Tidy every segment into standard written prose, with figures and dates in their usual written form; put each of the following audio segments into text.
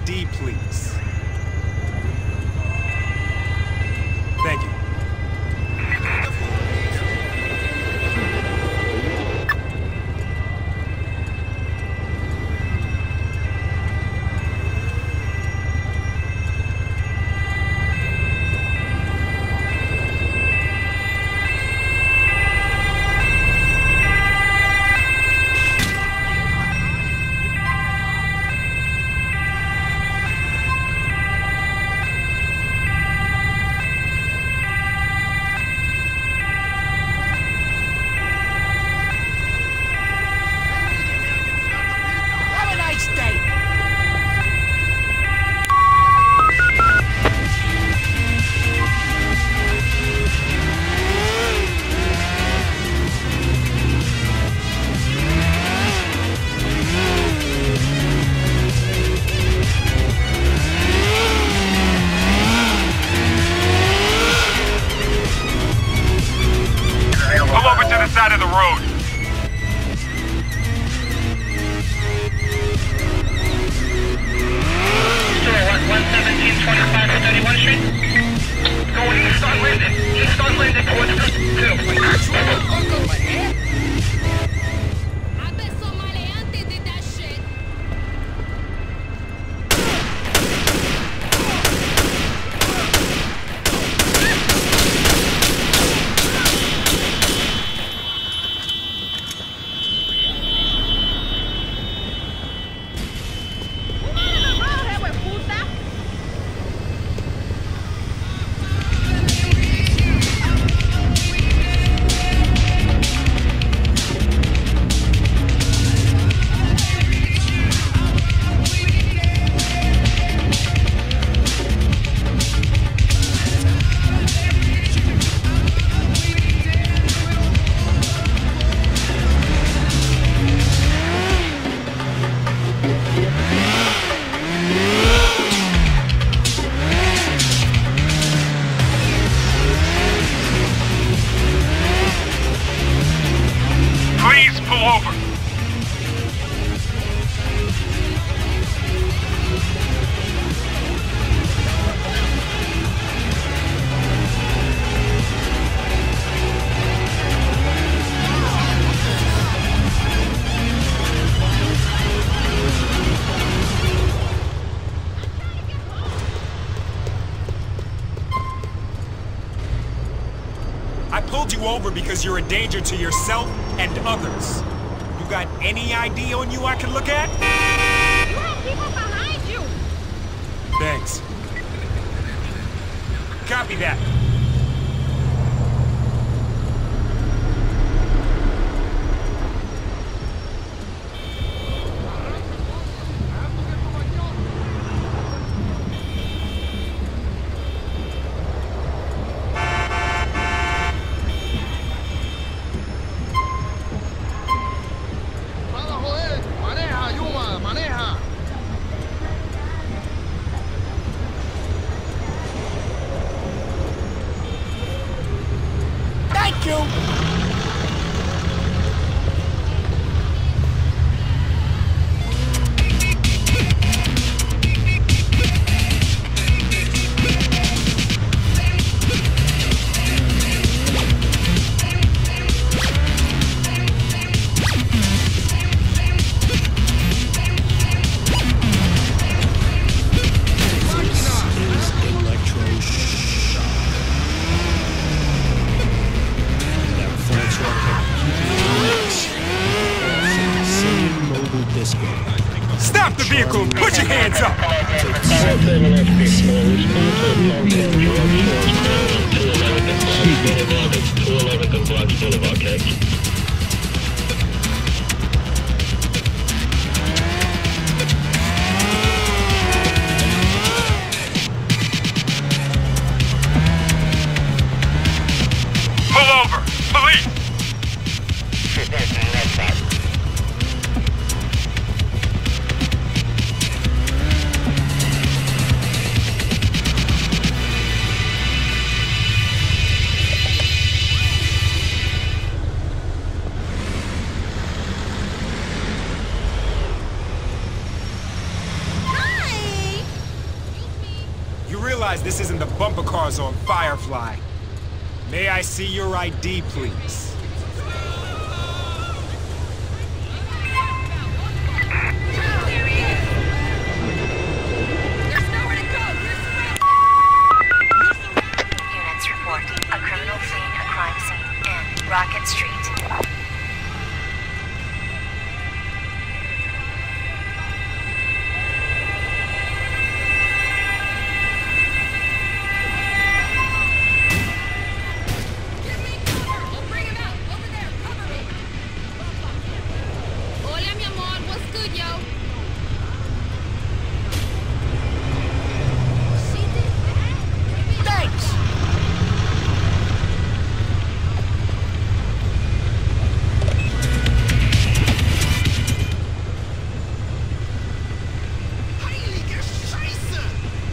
ID, please. Thank you. Side of the road. Store 11725 31 Street. Going east on Linden. East on Linden towards the I bet some maleante did that shit. Please pull over. I pulled you over because you're a danger to yourself and others. You got any ID on you I can look at? You have people behind you. Thanks. Copy that. Thank you. Stop the vehicle! Put your hands up! Pull over. Police. realize this isn't the bumper cars on Firefly. May I see your ID, please? Units report a criminal fleeing a crime scene in Rocket Street. Hola, mi amor. What's good, yo? She did that? Thanks. Heilige Scheiße!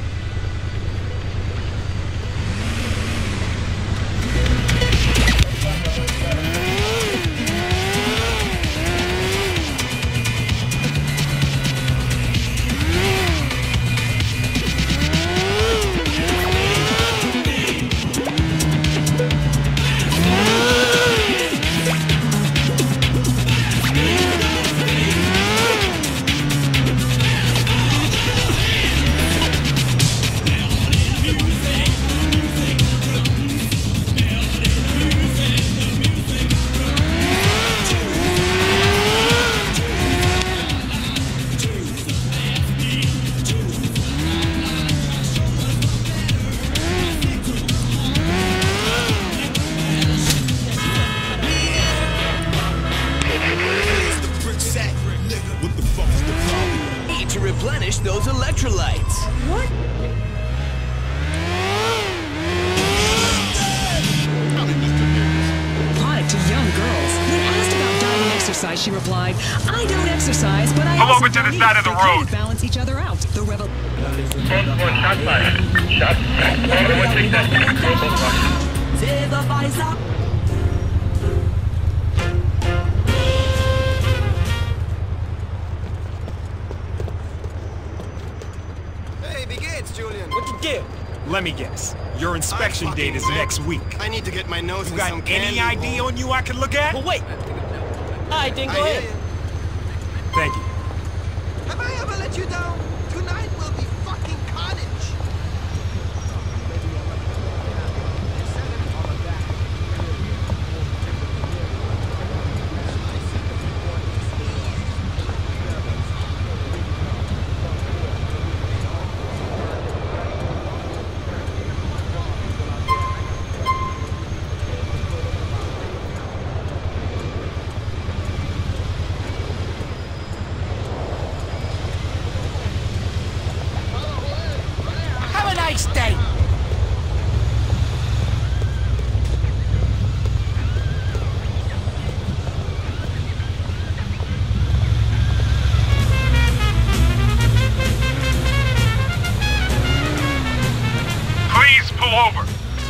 Need to replenish those electrolytes. What? Product to young girls. When asked about diet and exercise, she replied, "I don't exercise, but I Pull also over to don't the eat. side of the They kind road. of balance each other out." The rebel. Code 4, shot fired. Shot. Code 1 take that. Code 1. Hey, wie geht's, Julian? What you get? Let me guess. Your inspection date is next week. I need to get my nose You in got some any candy. ID on you I can look at? But wait. I didn't I go hear ahead. you. Thank you. Have I ever let you down? Tonight will be fucking carnage. Have a nice day. Please pull over.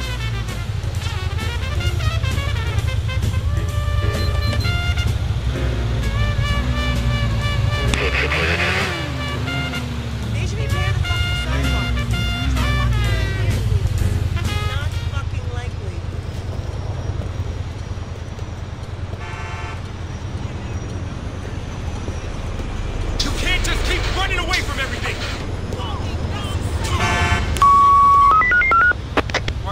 They should be paying the fucking sidewalk. Not fucking likely. You can't just keep running away from everything!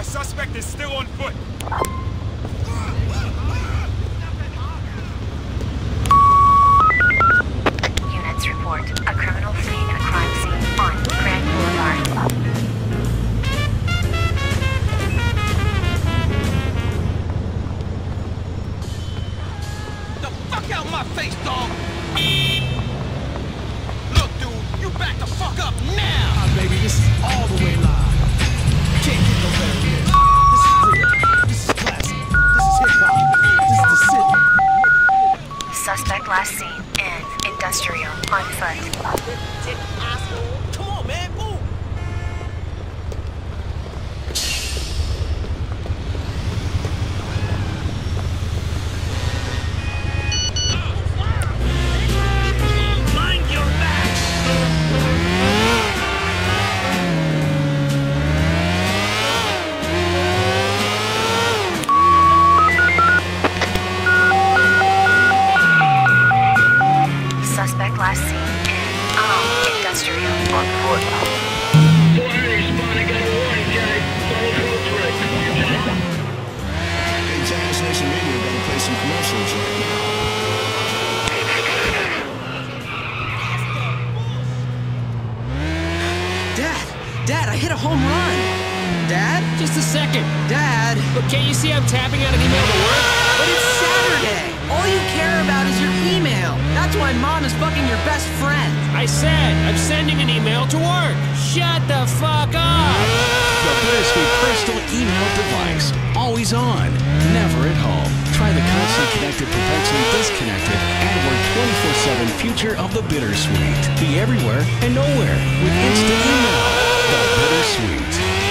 Dad, I hit a home run. Dad? Just a second. Dad? Look, can't you see I'm tapping out an email to work? But it's Saturday. All you care about is your email. That's why Mom is fucking your best friend. I said I'm sending an email to work. Shut the fuck up. The Bittersweet personal email device. Always on, never at home. Try the constantly connected, perpetually disconnected, and work 24/7 future of the Bittersweet. Be everywhere and nowhere with instant email. The Bittersweet.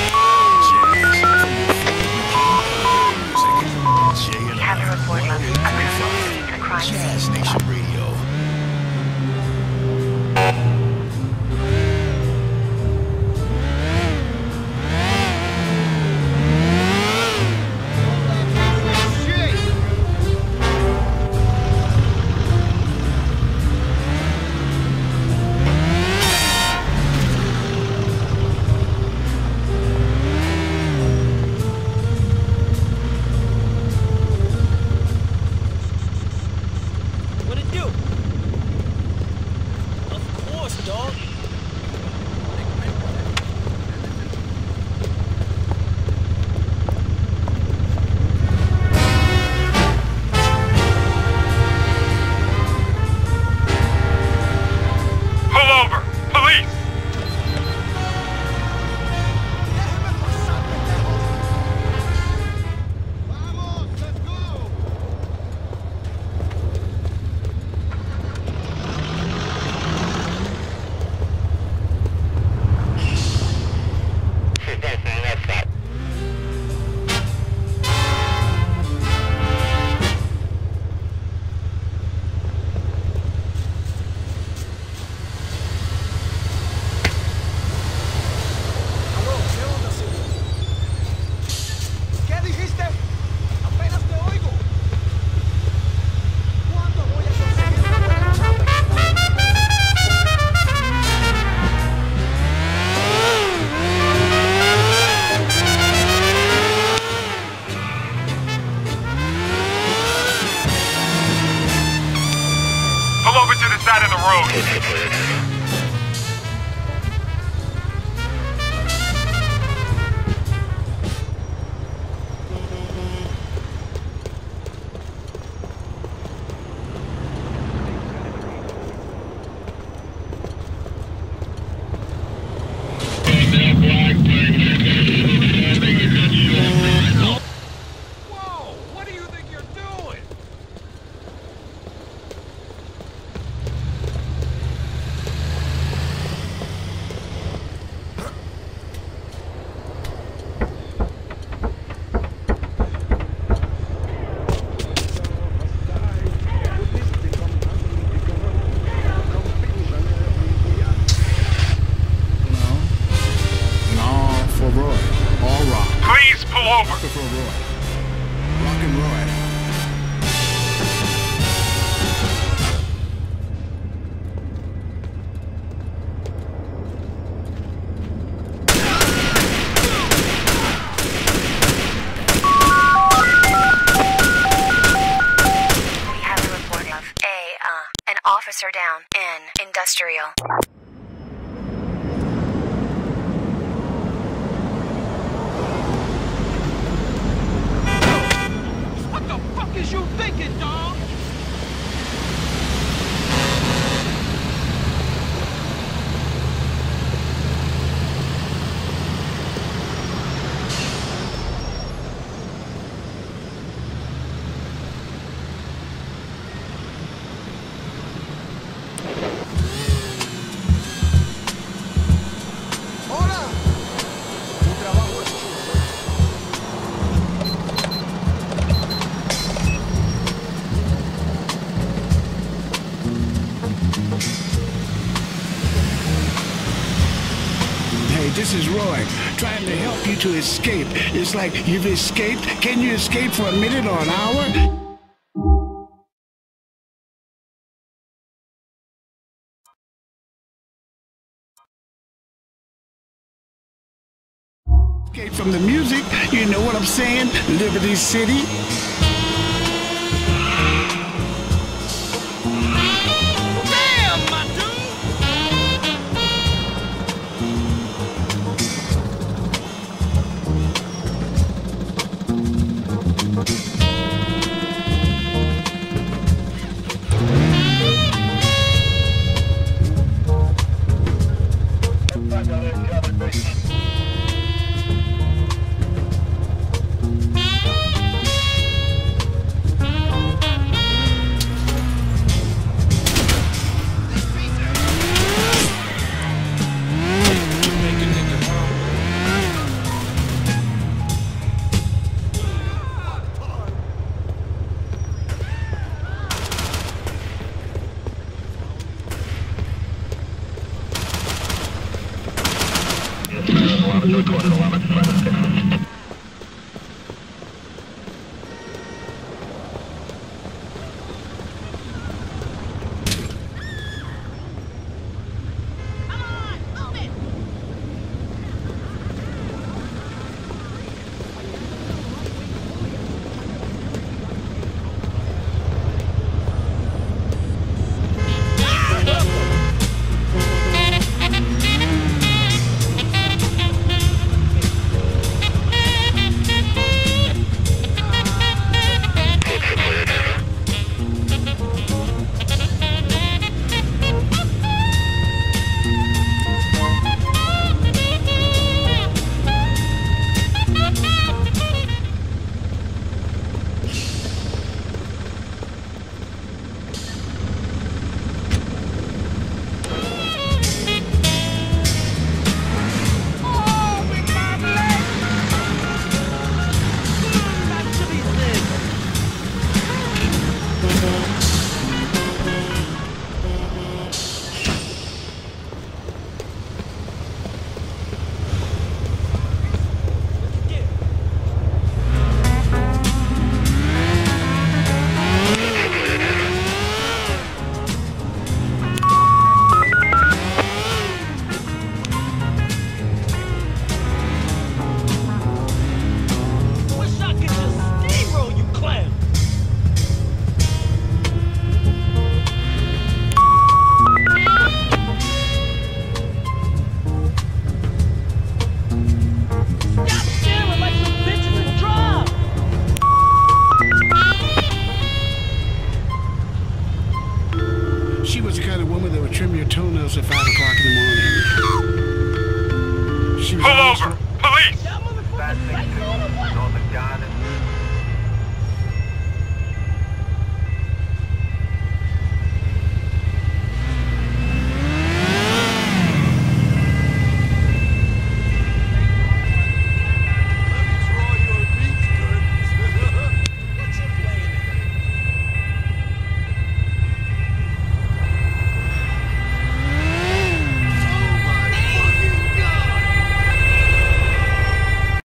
We have a report of a criminal scene, a crime Jazz scene. Nation Radio. What it do? Of course, dog. Pull over! Police! Vamos, let's go. ¿Qué dijiste? Apenas te oigo. ¿Cuándo voy a conseguir una buena chamba? Pull over to the side of the road. Whoa! What do you think you're doing? No, for Roy. All rock. Please pull over! For Roy. Rock and Roy. We have a report of an officer down in Industrial. What the fuck is you thinking, dog? Hola. Tu trabajo es chulo. Hey, this is Roy, trying to help you to escape. It's like you've escaped. Can you escape for a minute or an hour? Escape from the music, you know what I'm saying? Liberty City. Damn, my dude! toenails at 5 o'clock in the morning. She was pull over! Police! That motherfucker's psycho or what?